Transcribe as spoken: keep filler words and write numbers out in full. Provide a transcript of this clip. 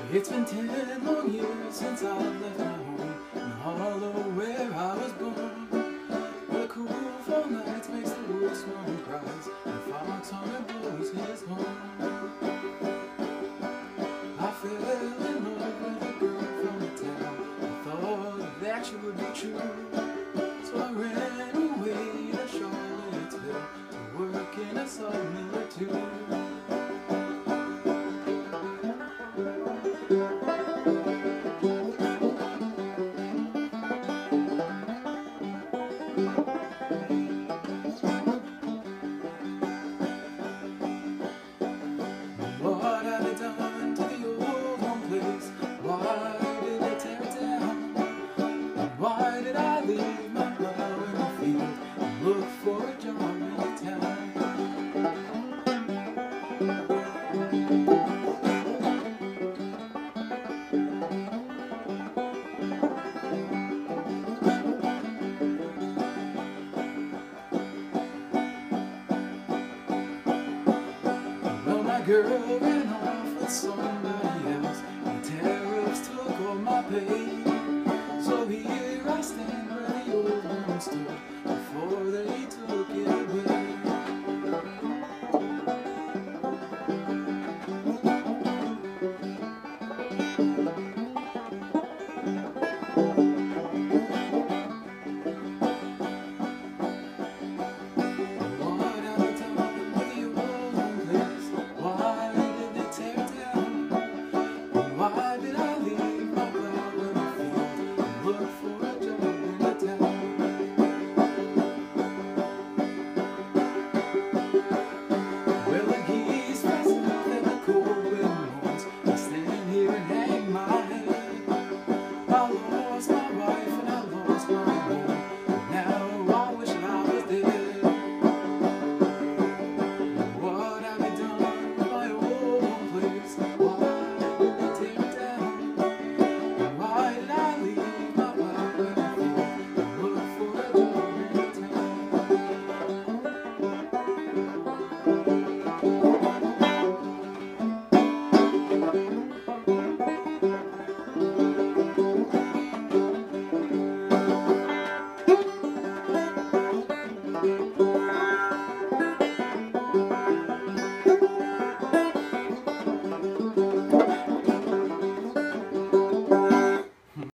It's been ten long years since I left my home in the hollow where I was born, where the cool fall nights makes the wood swan cries and the fox hunter blows his horn. I fell in love with a girl from the town. I thought that she would be true, so I ran away to Charlottesville to work in a sawmill or two. What had I done to the old home place? Why did I tear it down? And why did I leave my plow in the field and look for a job in the town? Well, my girl